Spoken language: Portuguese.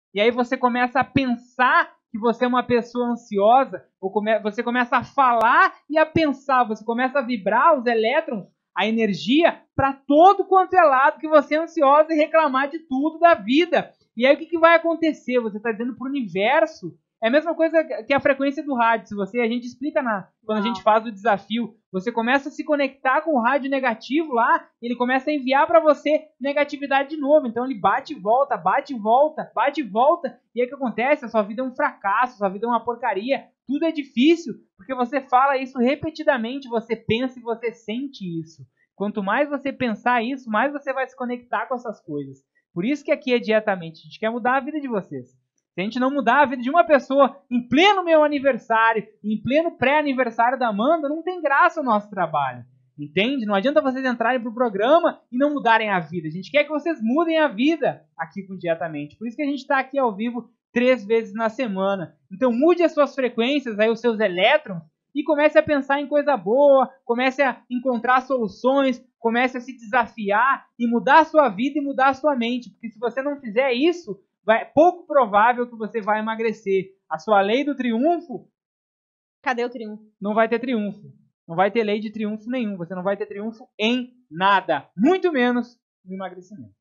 E aí você começa a pensar que você é uma pessoa ansiosa, ou você começa a falar e a pensar, você começa a vibrar os elétrons, a energia, para todo quanto é lado que você é ansiosa e reclamar de tudo da vida. E aí o que vai acontecer? Você está dizendo para o universo. É a mesma coisa que a frequência do rádio. A gente explica quando a gente faz o desafio. Você começa a se conectar com o rádio negativo lá, ele começa a enviar para você negatividade de novo. Então ele bate e volta, bate e volta, bate e volta. E aí o que acontece? A sua vida é um fracasso, a sua vida é uma porcaria. Tudo é difícil, porque você fala isso repetidamente, você pensa e você sente isso. Quanto mais você pensar isso, mais você vai se conectar com essas coisas. Por isso que aqui é diretamente. A gente quer mudar a vida de vocês. Se a gente não mudar a vida de uma pessoa em pleno meu aniversário, em pleno pré-aniversário da Amanda, não tem graça o nosso trabalho. Entende? Não adianta vocês entrarem para o programa e não mudarem a vida. A gente quer que vocês mudem a vida aqui com Diretamente. Por isso que a gente está aqui ao vivo 3 vezes na semana. Então mude as suas frequências, aí os seus elétrons, e comece a pensar em coisa boa, comece a encontrar soluções, comece a se desafiar e mudar a sua vida e mudar a sua mente. Porque se você não fizer isso, é pouco provável que você vai emagrecer. A sua lei do triunfo... Cadê o triunfo? Não vai ter triunfo. Não vai ter lei de triunfo nenhum. Você não vai ter triunfo em nada. Muito menos no emagrecimento.